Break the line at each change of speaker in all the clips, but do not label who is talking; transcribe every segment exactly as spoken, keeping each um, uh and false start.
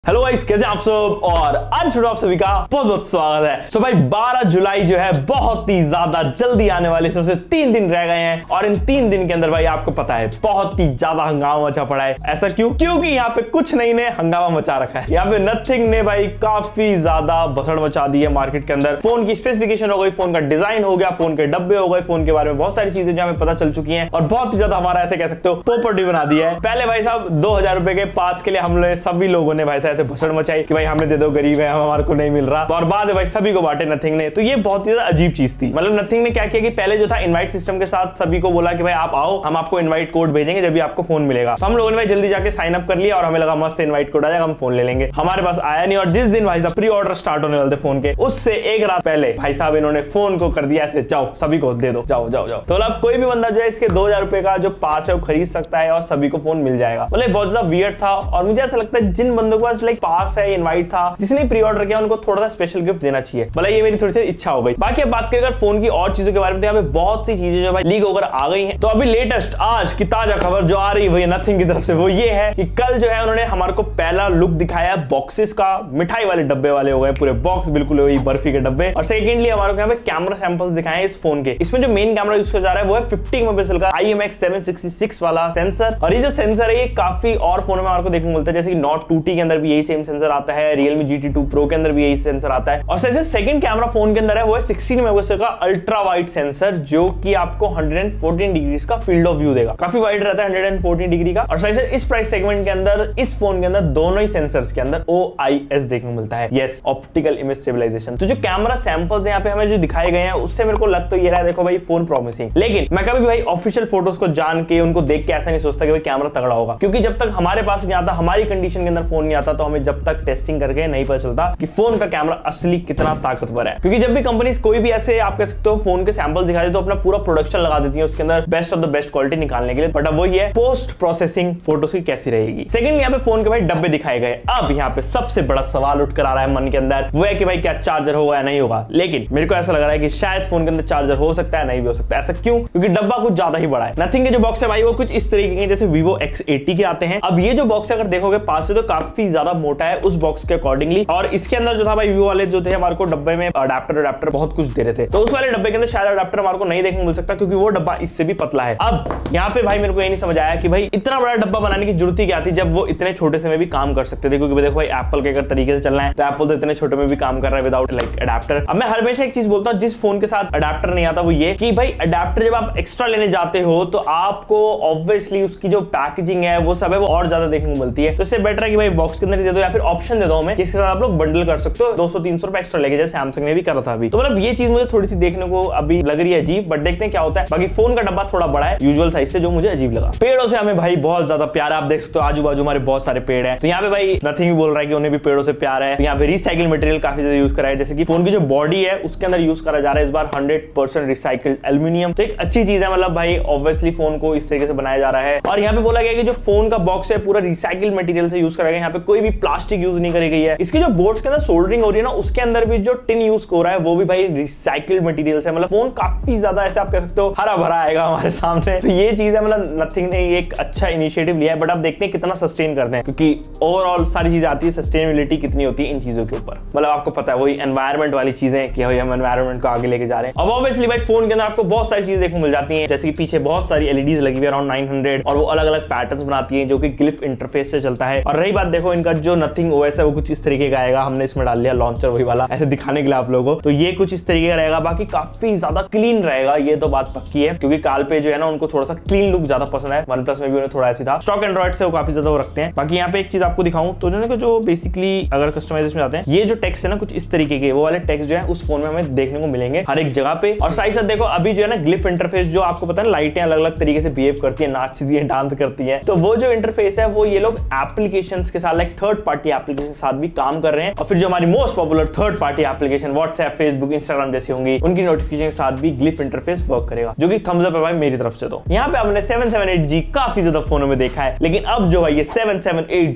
Hello guys, कैसे आप सब। और आज आप सभी का बहुत बहुत स्वागत है। सो भाई बारह जुलाई जो है बहुत ही ज्यादा जल्दी आने वाली, सबसे तीन दिन रह गए हैं और इन तीन दिन के अंदर भाई आपको पता है बहुत ही ज्यादा हंगामा मचा पड़ा है। ऐसा क्यों? क्योंकि यहाँ पे कुछ नहीं ने हंगामा मचा रखा है। यहाँ पे नथिंग ने भाई काफी ज्यादा भसड़ मचा दी है मार्केट के अंदर। फोन की स्पेसिफिकेशन हो गई, फोन का डिजाइन हो गया, फोन के डब्बे हो गए, फोन के बारे में बहुत सारी चीजें जो हमें पता चल चुकी है और बहुत ही ज्यादा हमारा ऐसे कह सकते हो प्रॉपर्टी बना दिया है। पहले भाई साहब दो हजार रुपए के पास के लिए हम लोग सभी लोगों ने भाई साहब ऐसे भसड़ मचाई कि भाई हमें दे दो, गरीब है, हम हमारे को नहीं मिल रहा, और बाद में भाई सभी को बांटे नथिंग ने। तो ये बहुत ही ज्यादा अजीब चीज थी। मतलब नथिंग ने क्या किया कि पहले जो था इनवाइट सिस्टम के साथ सभी को बोला कि भाई आप आओ, हम आपको इनवाइट कोड भेजेंगे जब भी आपको फोन मिलेगा। तो हम लोगों ने भाई जल्दी जाके साइन अप कर लिया और हमें लगा मस्त इनवाइट कोड आ जाएगा, हम फोन ले लेंगे। हमारे पास आया नहीं और जिस दिन भाई साहब प्री ऑर्डर स्टार्ट होने वाले थे फोन के, उससे एक रात पहले भाई साहब इन्होंने फोन को कर दिया ऐसे, जाओ सभी को दे दो, जाओ जाओ जाओ। तो मतलब कोई भी बंदा जो है इसके दो हजार रुपए का जो पास है वो खरीद सकता है और सभी को फोन मिल जाएगा। मतलब बहुत ज्यादा वियर्ड था और मुझे ऐसा लगता है जिन बंदों के पास लाइक पास है, इनवाइट था, जिसने प्री ऑर्डर किया उनको थोड़ा सा स्पेशल गिफ्ट देना चाहिए। मतलब ये मेरी थोड़ी सी इच्छा हो गई। बाकी अब बात करें अगर फोन की और चीजों के बारे में, तो यहाँ पे बहुत सी चीजें जो भाई लीक होकर आ गई हैं। तो अभी लेटेस्ट आज की ताजा खबर जो आ रही है नथिंग की तरफ से वो ये है कि कल जो है उन्होंने हमारे को पहला लुक दिखाया बॉक्सेस का। मिठाई वाले डब्बे वाले हो गए पूरे बॉक्स, बिल्कुल वही बर्फी के डब्बे। और सेकेंडली हमारे को यहाँ पे कैमरा सैंपल्स दिखाए हैं इस फोन के। इसमें जो मेन कैमरा यूज किया जा रहा है वो है फिफ्टी मेगापिक्सल का I M X seven sixty six वाला सेंसर। और ये जो सेंसर है ये काफी और फोन में हमारे को देखने को मिलता है, जैसे कि नोट टू टी के अंदर भी यही सेम सेंसर आता है, Realme G T two pro के अंदर भी यही सेंसर आता है। और जैसे सेकंड कैमरा फोन के अंदर है वो है सिक्सटीन मेगापिक्सल का अल्ट्रा वाइड सेंसर, जो कि आपको वन फोर्टीन डिग्री का फील्ड ऑफ व्यू देगा। काफी वाइड रहता है वन फोर्टीन डिग्री का। और सही इस प्राइस सेगमेंट के अंदर इस फोन के अंदर दोनों ही सेंसर्स के अंदर ओ आई एस देखने को मिलता है। Yes, optical image stabilisation. तो जो कैमरा सैंपल्स यहाँ पे हमें जो दिखाए गए हैं उससे मेरे को लग तो ये रहा है, देखो भाई फोन प्रॉमिसिंग। लेकिन मैं कभी भी भाई ऑफिशियल फोटोज को जान के उनको देख के ऐसा नहीं सोचता कि भाई कैमरा तगड़ा होगा, क्योंकि जब तक हमारे पास नहीं आता, हमारी कंडीशन के अंदर फोन नहीं आता, तो हमें जब तक टेस्टिंग करके नहीं पता चलता कि फोन का कैमरा असली कितना ताकतवर है। क्योंकि जब भी कंपनीज कोई भी ऐसे आप कह सकते हो फोन के सैंपल दिखा दे तो अपना पूरा प्रोडक्शन लगा देती है उसके अंदर best of the best quality निकालने के लिए। बट अब वही है पोस्ट प्रोसेसिंग फोटोज की कैसी रहेगी। सेकंड यहाँ पे फोन के भाई डब्बे दिखाए गए। अब यहाँ पे सबसे बड़ा सवाल उठ कर आ रहा है मन के अंदर, वो है कि भाई क्या चार्जर होगा या नहीं होगा। लेकिन मेरे को ऐसा लग रहा है कि शायद फोन के अंदर चार्जर हो सकता है, नहीं भी हो सकता है। ऐसा क्यों? क्योंकि डब्बा कुछ ज्यादा ही बड़ा है। नथिंग के जो बॉक्स है भाई वो कुछ इस तरीके के जैसे वीवो एक्स एटी के आते हैं। अब ये जो बॉक्स है अगर देखोगे पास से तो काफी ज्यादा मोटा है उस बॉक्स के अकॉर्डिंगली। और इसके अंदर जो था भाई वीवो वाले जो थे हमारे को डब्बे में अडेप्टर अडेप्टर बहुत कुछ दे रहे थे, तो उस वाले डब्बे के अंदर शायद अडेप्टर हमारे को नहीं देखने को मिल सकता, क्योंकि वो डब्बा इससे भी पतला है। अब यहाँ पे भाई मेरे को ये नहीं समझ आया कि भाई इतना बड़ा डब्बा बनाने की जरूरत ही क्या थी जब वो इतने छोटे से में भी काम कर सकते थे। क्योंकि देखो भाई एप्पल के अगर तरीके से चलना है तो एप्पल तो इतने छोटे में भी काम कर रहा है विदाउट लाइक अडेप्टर। अब मैं हमेशा एक चीज बोलता हूँ जिस फोन के साथ अडेप्टर नहीं आता वो ये कि भाई अडेप्टर जब आप एक्स्ट्रा लेने जाते हो तो आपको ऑब्वियसली उसकी जो पैकेजिंग है वो सब है वो और ज्यादा देखने को मिलती है। तो इससे बेटर है कि भाई बॉक्स के अंदर ही दे दो या फिर ऑप्शन दे दो हमें जिसके साथ आप लोग बंडल कर सकते हो, दो सौ तीन सौ रुपए एक्स्ट्रा लेके, जैसे सैमसंग ने भी करा था अभी। तो मतलब ये चीज मुझे थोड़ी सी देखने को अभी लग रही है अजीब, बट देखते हैं क्या होता है। बाकी फोन का डब्बा थोड़ा बड़ा है यूजुअल साइज से, जो मुझे अजीब लगा। पेड़ों से हमें भाई बहुत ज्यादा प्यार, आप देख सकते हो आजू बाजू हमारे बहुत सारे पेड़ हैं। तो यहाँ पे भाई नथिंग भी बोल रहा है कि उन्हें भी पेड़ों से प्यार है। यहाँ पे रिसाइकिल मटेरियल काफी ज्यादा यूज करा है, जैसे कि फोन की जो बॉडी है उसके अंदर यूज करा जा रहा है इस बार हंड्रेड परसेंट रिसाइकिल्ड एल्यूमिनियम। तो एक अच्छी चीज है, मतलब भाई ऑब्वियसली फोन को इस तरीके से बनाया जा रहा है। और यहाँ पे बोला गया कि जो फोन का बॉक्स है पूरा रिसाइकिल मटेरियल से यूज करा गया, यहाँ पे कोई भी प्लास्टिक यूज नहीं करी गई है। इसकी जो बोर्ड्स के अंदर सोल्डरिंग हो रही है ना उसके अंदर भी जो टिन यूज हो रहा है वो भी भाई रिसाइकिल्ड मटेरियल से। मतलब फोन काफी ज्यादा ऐसे आप कह सकते हो हरा भरा आएगा हमारे सामने। तो ये चीज है, मतलब नथिंग ने एक अच्छा इनिशिएटिव लिया है, बट अब देखते हैं कितना सस्टेन करते हैं, क्योंकि ओवरऑल सारी चीजें आती है सस्टेनेबिलिटी कितनी होती है इन चीजों के ऊपर। मतलब आपको पता है वही एनवायरमेंट वाली चीजें कि हम एनवायरमेंट को आगे लेके जा रहे हैं। अब ऑब्वियसली भाई फोन के अंदर आपको बहुत सारी चीजें देखने को मिल जाती हैं, जैसे कि पीछे बहुत सारी एलईडीज लगी हुई है अराउंड नाइन हंड्रेड, और वो अलग अलग पैटर्न्स बनाती है जो कि ग्लिफ इंटरफेस से चलता है। और रही बात देखो इनका जो नथिंग ओएस है वो कुछ इस तरीके का आएगा, हमने इसमें डाल लिया लॉन्चर वही वाला ऐसे दिखाने के लिए आप लोगों को। तो ये कुछ इस तरीके का रहेगा, बाकी काफी ज्यादा क्लीन रहेगा, ये तो बात पक्की है, क्योंकि काल पे जो है ना उनको थोड़ा सा क्लीन लुक ज्यादा पसंद है। वन प्लस में भी उन्हें थोड़ा ऐसी था, स्टॉक एंड्रॉइड से वो काफी ज्यादा वो रखते हैं। बाकी यहाँ पे एक चीज आपको दिखाऊं तो जो बेसिकली अगर कस्टमाइजेशन में जाते हैं, ये जो टेक्स्ट है ना कुछ इस तरीके के, वो वाले टेक्स्ट जो है उस फोन में हमें देखने को मिलेंगे हर एक जगह पे। और साथ साथ देखो अभी जो है ना ग्लिफ इंटरफेस, जो आपको पता है लाइटें अलग अलग तरीके से बिहेव करती है, नाचती है, डांस करती है, तो वो जो इंटरफेस है वो ये लोग एप्लीकेशंस के साथ लाइक थर्ड पार्टी एप्लीकेशन के साथ भी काम कर रहे हैं। और फिर जो हमारी most popular third party application WhatsApp, Facebook, Instagram जैसी होंगी, उनकी नोटिफिकेशन के साथ भी ग्लिफ इंटरफेस वर्क करेगा, जो कि थम्स अप है भाई मेरी तरफ से। तो यहाँ पे हमने सेवन सेवन एट जी काफी ज्यादा फोनों में देखा है, लेकिन अब जो है ये seven seven eight G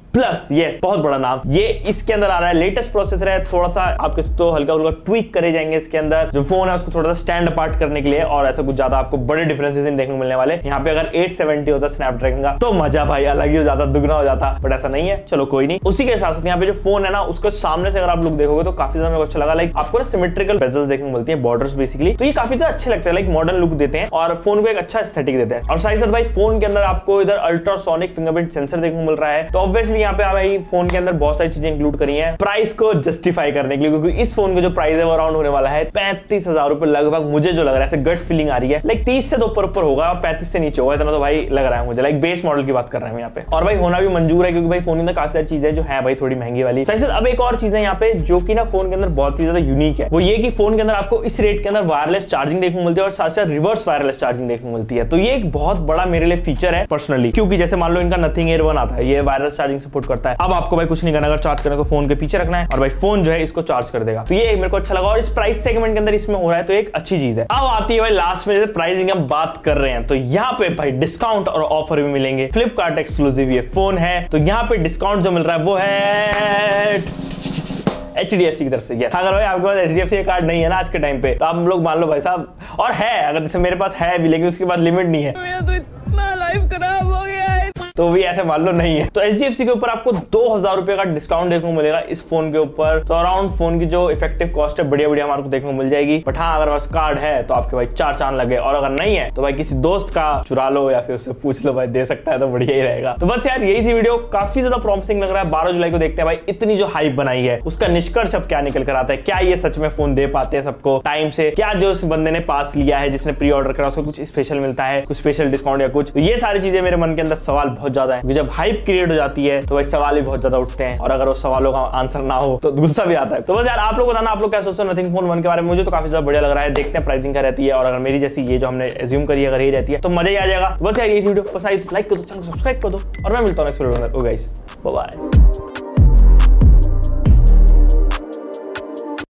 plus yes बहुत बड़ा नाम, ये इसके अंदर आ रहा है, लेटेस्ट प्रोसेसर है, थोड़ा सा आपके तो हल्का हल्का ट्वीक करे जाएंगे इसके अंदर, जो फोन है उसको थोड़ा सा स्टैंड अपार्ट करने के लिए, और ऐसा कुछ ज्यादा आपको बड़े डिफरेंसेस देखने को मिलने वाले। यहाँ पे अगर एट सेवेंटी होता स्नैपड्रैगन का तो मजा भाई अलग ही हो जाता, दुगना हो जाता, बट ऐसा नहीं है, चलो कोई नहीं। उसी के साथ साथ यहाँ पे जो फोन है ना उसको सामने से अगर आप लोग देखोगे तो काफी ज्यादा मेरे को अच्छा लगा, लाइक आपको सिमेट्रिकल बेजल्स देखने को मिलती है, बॉर्डर्स बेसिकली, तो ये काफी ज्यादा अच्छे लगते हैं, लाइक मॉडर्न लुक देते हैं और फोन को एक अच्छा एस्थेटिक देते हैं। और साथ ही साथ भाई फोन के अंदर आपको इधर अल्ट्रासोनिक फिंगरप्रिंट सेंसर देखने को मिल रहा है, तो ऑब्वियसली यहाँ पे भाई फोन के अंदर बहुत सारी चीजें इंक्लूड करी हैं प्राइस को जस्टिफाई करने के लिए, क्योंकि इस फोन का जो प्राइस है वो अराउंड होने वाला है पैंतीस हजार रुपए लगभग, मुझे जो लग रहा है, ऐसे गट फीलिंग आ रही है, लाइक तीस से तो ऊपर ऊपर होगा, पैंतीस से नीचे होगा, इतना तो भाई लग रहा है मुझे, लाइक बेस मॉडल की बात कर रहे हैं यहाँ पे। और भाई होना भी मंजूर है, क्योंकि भाई फोन के अंदर काफी सारी चीजें जो है भाई थोड़ी महंगी वाली। साथ ही साथ अब एक और चीज है यहाँ पे जो कि ना फोन के अंदर बहुत ही ज्यादा यूनिक है, वो ये कि फोन के अंदर आपको इस रेट के अंदर वायरलेस चार्जिंग देखने को मिलती है और साथ साथ रिवर्स वायरलेस चार्जिंग देखने को मिलती है। तो ये एक बहुत बड़ा मेरे लिए फीचर है पर्सनली, क्योंकि जैसे मान लो इनका नथिंग एयर वन आता है, ये वायरलेस चार्जिंग सपोर्ट करता है। अब आपको भाई कुछ नहीं करना, अगर चार्ज करने को फोन के पीछे रखना है और भाई फोन जो है इसको चार्ज कर देगा, तो ये मेरे को अच्छा लगा और इस प्राइस सेगमेंट के अंदर इसमें हो रहा है, तो एक अच्छी चीज है। अब आती है भाई लास्ट में, जैसे प्राइसिंग हम बात कर रहे हैं तो यहाँ पे भाई डिस्काउंट और ऑफर भी मिलेंगे, फ्लिपकार्ट एक्सक्लूसिव ये फोन है, तो यहाँ पे डिस्काउंट जो मिल रहा है वो है एच डी एफ सी की तरफ से। अगर भाई आपके पास H D F C card नहीं है ना आज के टाइम पे, तो आप लोग मान लो भाई साहब, और है अगर जैसे मेरे पास है भी, लेकिन उसके बाद लिमिट नहीं है, तो इतना लाइफ खराब हो गया है, तो भी ऐसे मान लो नहीं है, तो एच डी एफ सी के ऊपर आपको दो हजार रुपए का डिस्काउंट देखने को मिलेगा इस फोन के ऊपर। तो अराउंड फोन की जो इफेक्टिव कॉस्ट है बढ़िया बढ़िया हमारे को देखने को मिल जाएगी। बट हाँ अगर बस कार्ड है तो आपके भाई चार चांद लगे, और अगर नहीं है तो भाई किसी दोस्त का चुरा लो या फिर उससे पूछ लो, भाई दे सकता है तो बढ़िया ही रहेगा। तो बस यार यही थी वीडियो, काफी ज्यादा प्रॉमिसिंग लग रहा है। बारह जुलाई को देखते हैं भाई इतनी जो हाइप बनाई है उसका निष्कर्ष अब क्या निकल कर आता है, क्या ये सच में फोन दे पाते हैं सबको टाइम से, क्या जो उस बंदे ने पास लिया है जिसने प्री ऑर्डर करा उसको कुछ स्पेशल मिलता है, कुछ स्पेशल डिस्काउंट या कुछ। तो ये सारी चीजें मेरे मन के अंदर सवाल बहुत ज्यादा है, जब हाइप क्रिएट हो जाती है तो भाई सवाल भी बहुत ज्यादा उठते हैं, और अगर उस सवालों का आंसर ना हो तो गुस्सा भी आता है। तो बस यार आप लोग बताना आप लोग क्या सोचते हो नथिंग फोन वन के बारे में, मुझे तो काफी ज्यादा बढ़िया लग रहा है, देखते हैं प्राइसिंग क्या रहती है, और अगर मेरी जैसी ये जो हमने एज्यूम करी अगर यही रहती है तो मजा ही आ जाएगा। बस यार ये वीडियो पसंद आई तो लाइक कर दो, चैनल को सब्सक्राइब कर दो, और मैं मिलता हूं नेक्स्ट वीडियो में। ओ गाइस बाय बाय।